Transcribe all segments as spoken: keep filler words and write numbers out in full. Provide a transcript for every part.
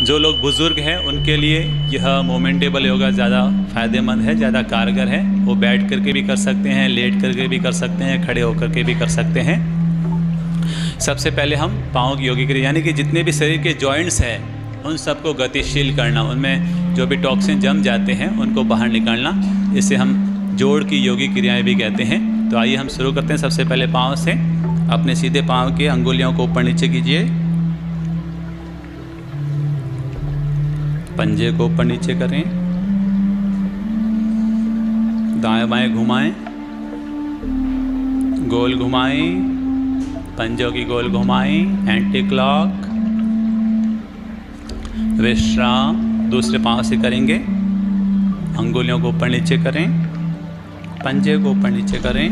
जो लोग बुज़ुर्ग हैं उनके लिए यह मोमेंटेबल योगा ज़्यादा फ़ायदेमंद है, ज़्यादा कारगर है। वो बैठ करके भी कर सकते हैं, लेट करके भी कर सकते हैं, खड़े होकर के भी कर सकते हैं। सबसे पहले हम पाँव की योगी क्रिया, यानी कि जितने भी शरीर के जॉइंट्स हैं उन सबको गतिशील करना, उनमें जो भी टॉक्सिन जम जाते हैं उनको बाहर निकालना, इसे हम जोड़ की योगी क्रियाएं भी कहते हैं। तो आइए हम शुरू करते हैं। सबसे पहले पाँव से, अपने सीधे पाँव के अंगुलियों को ऊपर नीचे कीजिए, पंजे को ऊपर नीचे करें, दाएं बाएं घुमाएं, गोल घुमाएं, पंजों की गोल घुमाएं, एंटी क्लॉक, विश्राम। दूसरे पांव से करेंगे, अंगुलियों को ऊपर नीचे करें, पंजे को ऊपर नीचे करें,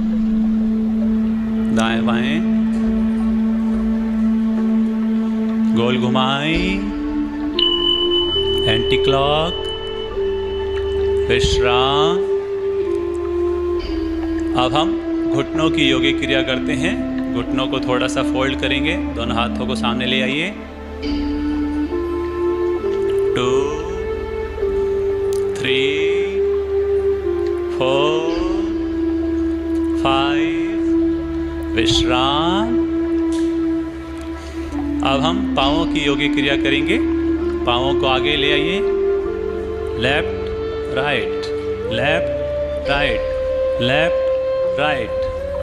दाएं बाएं, गोल घुमाएं, एंटी क्लॉक, विश्राम। अब हम घुटनों की योगी क्रिया करते हैं। घुटनों को थोड़ा सा फोल्ड करेंगे, दोनों हाथों को सामने ले आइए। टू, थ्री, फोर, फाइव, विश्राम। अब हम पाँवों की योगी क्रिया करेंगे। पाँवों को आगे ले आइए, left right, left right, left right.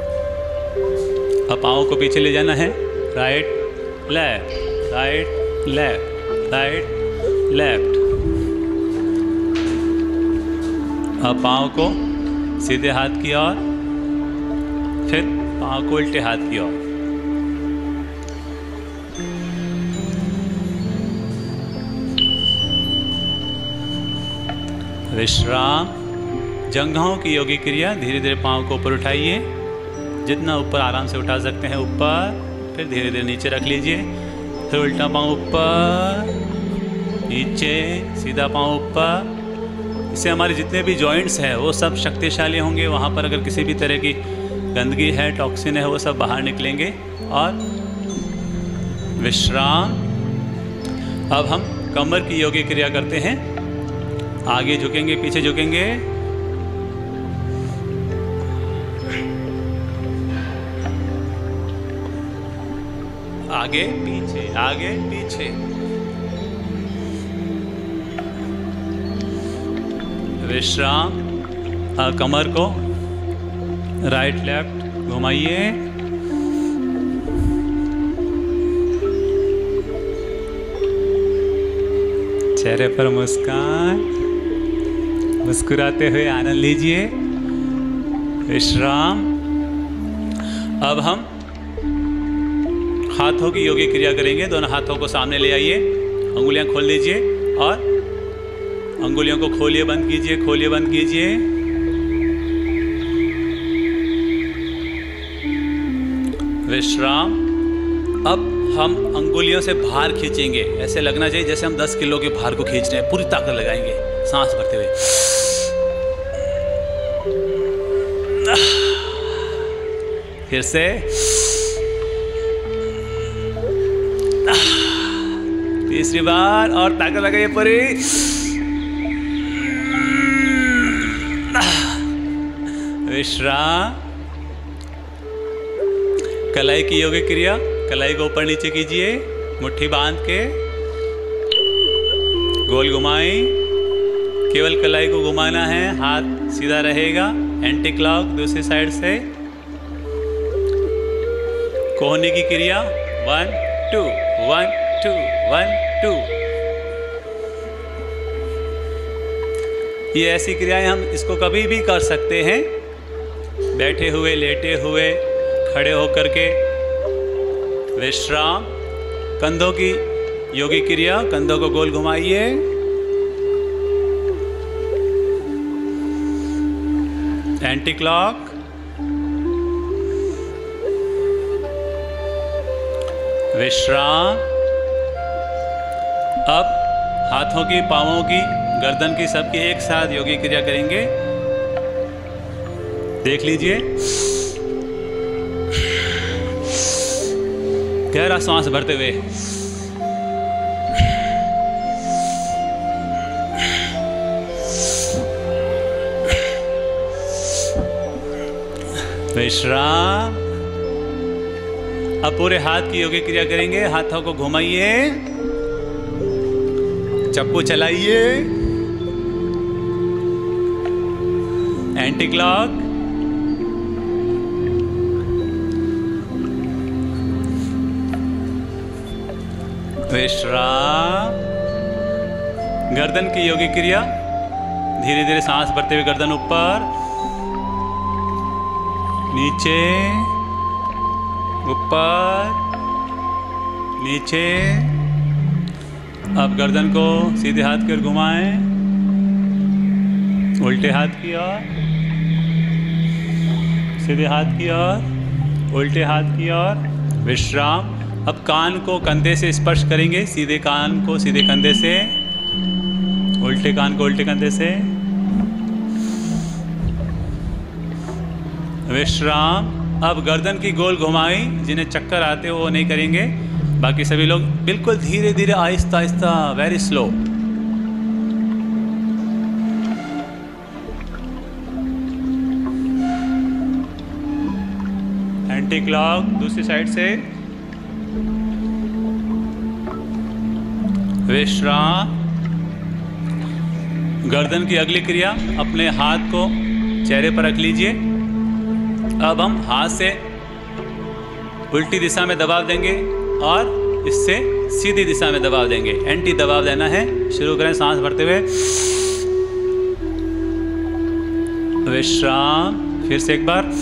अब पाँवों को पीछे ले जाना है, right left, right left, right left. अब पाँव को सीधे हाथ की ओर, फिर पाँव को उल्टे हाथ की ओर। विश्राम। जंघों की योगी क्रिया, धीरे धीरे पाँव को ऊपर उठाइए, जितना ऊपर आराम से उठा सकते हैं ऊपर, फिर धीरे धीरे नीचे रख लीजिए, फिर उल्टा पाँव ऊपर, नीचे, सीधा पाँव ऊपर। इससे हमारे जितने भी जॉइंट्स हैं वो सब शक्तिशाली होंगे। वहाँ पर अगर किसी भी तरह की गंदगी है, टॉक्सिन है, वो सब बाहर निकलेंगे। और विश्राम। अब हम कमर की योगी क्रिया करते हैं। आगे झुकेंगे, पीछे झुकेंगे, आगे पीछे, आगे पीछे। विश्राम। कमर को राइट लेफ्ट घुमाइए, चेहरे पर मुस्कान, मुस्कुराते हुए आनंद लीजिए। विश्राम। अब हम हाथों की योगी क्रिया करेंगे। दोनों हाथों को सामने ले आइए, अंगुलियां खोल लीजिए और अंगुलियों को खोलिए, बंद कीजिए, खोलिए, बंद कीजिए। विश्राम। अब हम अंगुलियों से भार खींचेंगे, ऐसे लगना चाहिए जैसे हम दस किलो के भार को खींच रहे हैं। पूरी ताकत लगाएंगे, सांस भरते हुए। फिर से तीसरी बार, और ताकत लगाइए पूरी। विश्राम। कलाई की योगी क्रिया, कलाई को ऊपर नीचे कीजिए, मुट्ठी बांध के, गोल घुमाएं। केवल कलाई को घुमाना है, हाथ सीधा रहेगा। एंटी क्लॉक दूसरी साइड से। कोहनी की क्रिया, one two, one two, one two. ये ऐसी क्रियाएं हम इसको कभी भी कर सकते हैं, बैठे हुए, लेटे हुए, खड़े होकर के। विश्राम। कंधों की योगी क्रिया, कंधों को गोल घुमाइए, एंटी क्लॉक। विश्राम। अब हाथों की, पांवों की, गर्दन की, सबकी एक साथ योगी क्रिया करेंगे। देख लीजिए, गहरा सांस भरते हुए। विश्राम। अब पूरे हाथ की योगी क्रिया करेंगे। हाथों को घुमाइए, चप्पू चलाइए, एंटी क्लॉक। विश्राम। गर्दन की योगी क्रिया, धीरे धीरे सांस भरते हुए गर्दन ऊपर नीचे, ऊपर नीचे। अब गर्दन को सीधे हाथ की ओर घुमाएं, उल्टे हाथ की ओर, सीधे हाथ की ओर, उल्टे हाथ की ओर। विश्राम। अब कान को कंधे से स्पर्श करेंगे, सीधे कान को सीधे कंधे से, उल्टे कान को उल्टे कंधे से। विश्राम। अब गर्दन की गोल घुमाई, जिन्हें चक्कर आते हो वो नहीं करेंगे, बाकी सभी लोग बिल्कुल धीरे धीरे आहिस्ता आहिस्ता, वेरी स्लो। एंटी क्लॉक दूसरी साइड से। विश्राम। गर्दन की अगली क्रिया, अपने हाथ को चेहरे पर रख लीजिए। अब हम हाथ से उल्टी दिशा में दबाव देंगे और इससे सीधी दिशा में दबाव देंगे। एंटी दबाव देना है। शुरू करें सांस भरते हुए। विश्राम। फिर से एक बार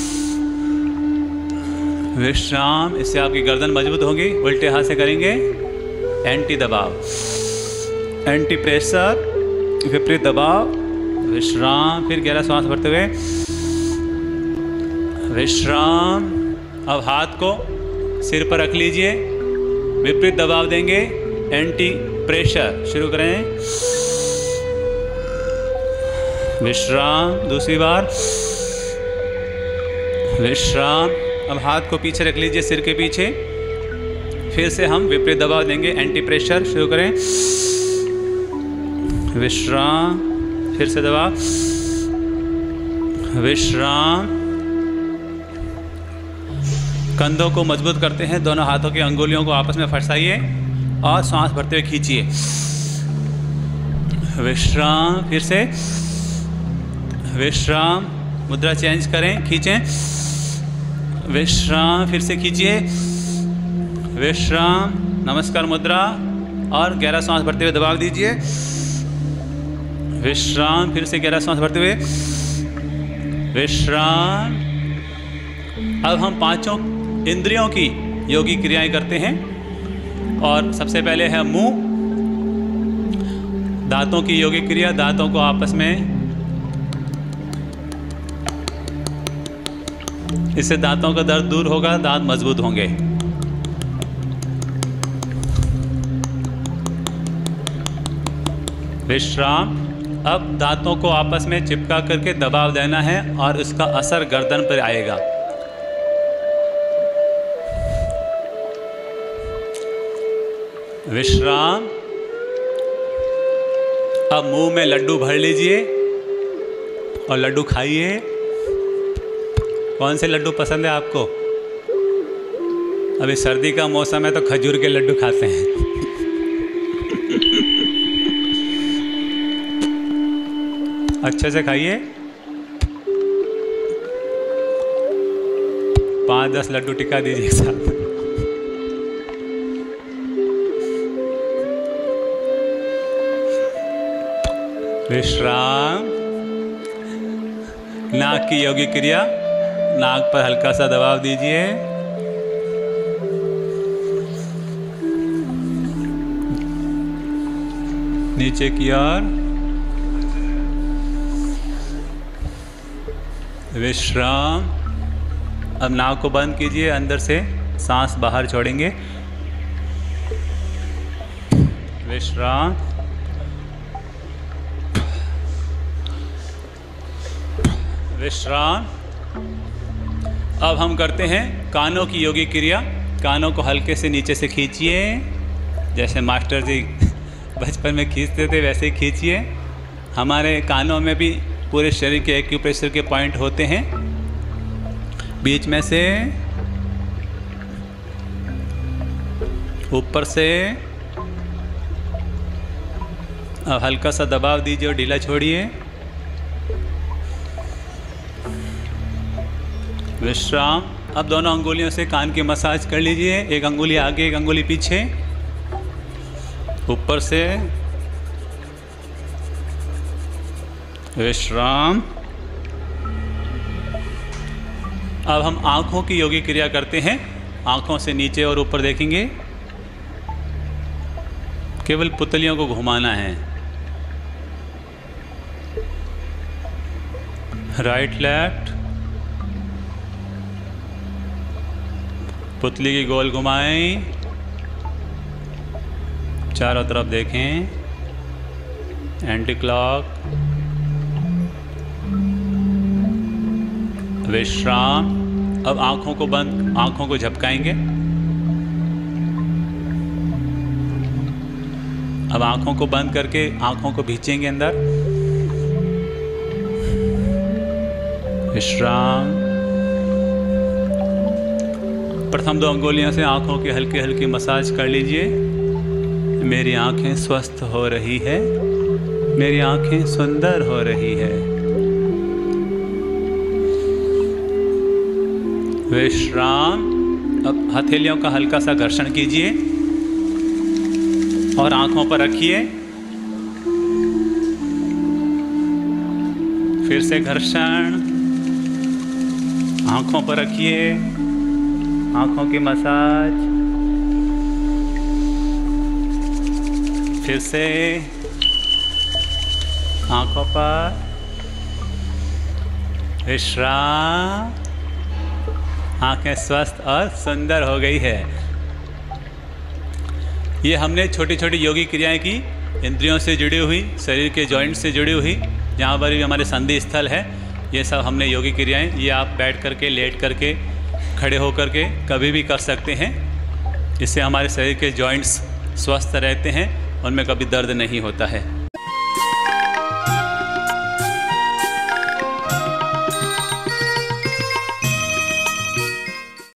विश्राम। इससे आपकी गर्दन मजबूत होगी। उल्टे हाथ से करेंगे, एंटी दबाव, एंटी प्रेशर, विपरीत दबाव। विश्राम। फिर गहरा सांस भरते हुए विश्राम। अब हाथ को सिर पर रख लीजिए, विपरीत दबाव देंगे, एंटी प्रेशर। शुरू करें। विश्राम। दूसरी बार विश्राम। अब हाथ को पीछे रख लीजिए, सिर के पीछे। फिर से हम विपरीत दबाव देंगे, एंटी प्रेशर। शुरू करें। विश्राम। फिर से दबाव। विश्राम। कंधों को मजबूत करते हैं। दोनों हाथों की अंगुलियों को आपस में फंसाइए और सांस भरते हुए खींचिए। विश्राम। फिर से विश्राम। मुद्रा चेंज करें, खींचें। विश्राम। फिर से खींचिए। विश्राम। नमस्कार मुद्रा। और गहरा सांस भरते हुए दबाव दीजिए। विश्राम। फिर से गहरा सांस भरते हुए विश्राम। अब हम पांचों इंद्रियों की योगी क्रियाएं करते हैं। और सबसे पहले है मुंह। दांतों की योगी क्रिया। दांतों को आपस में, इससे दांतों का दर्द दूर होगा, दांत मजबूत होंगे। विश्राम। अब दांतों को आपस में चिपका करके दबाव देना है और उसका असर गर्दन पर आएगा। विश्राम। अब मुंह में लड्डू भर लीजिए और लड्डू खाइए। कौन से लड्डू पसंद है आपको? अभी सर्दी का मौसम है तो खजूर के लड्डू खाते हैं। अच्छे से खाइए। पाँच दस लड्डू टिका दीजिए एक साथ। विश्राम। नाक की योगी क्रिया। नाक पर हल्का सा दबाव दीजिए। नीचे की ओर। विश्राम। अब नाक को बंद कीजिए, अंदर से सांस बाहर छोड़ेंगे। विश्राम। विश्राम। अब हम करते हैं कानों की योगी क्रिया। कानों को हल्के से नीचे से खींचिए, जैसे मास्टर जी बचपन में खींचते थे वैसे ही खींचिए। हमारे कानों में भी पूरे शरीर के एक्यूप्रेशर के पॉइंट होते हैं। बीच में से, ऊपर से। अब हल्का सा दबाव दीजिए और ढीला छोड़िए। विश्राम। अब दोनों अंगुलियों से कान की मसाज कर लीजिए। एक अंगुली आगे, एक अंगुली पीछे, ऊपर से। विश्राम। अब हम आंखों की योगी क्रिया करते हैं। आंखों से नीचे और ऊपर देखेंगे। केवल पुतलियों को घुमाना है। Right left. पुतली की गोल घुमाएं, चारों तरफ देखें। Anti clock. विश्राम। अब आंखों को बंद, आंखों को झपकाएंगे। अब आंखों को बंद करके आंखों को भींचेंगे अंदर। विश्राम। प्रथम दो अंगुलियों से आंखों की हल्की हल्की मसाज कर लीजिए। मेरी आंखें स्वस्थ हो रही है, मेरी आंखें सुंदर हो रही है। विश्राम। अब हथेलियों का हल्का सा घर्षण कीजिए और आंखों पर रखिए। फिर से घर्षण, आंखों पर रखिए, आंखों की मसाज। फिर से आंखों पर। विश्राम। आंखें स्वस्थ और सुंदर हो गई है। ये हमने छोटी छोटी योगी क्रियाएं की, इंद्रियों से जुड़ी हुई, शरीर के जॉइंट से जुड़ी हुई, जहाँ पर भी हमारे संधि स्थल है, ये सब हमने योगी क्रियाएं। ये आप बैठ करके, लेट करके, खड़े होकर के कभी भी कर सकते हैं। इससे हमारे शरीर के जॉइंट्स स्वस्थ रहते हैं, उनमें कभी दर्द नहीं होता है।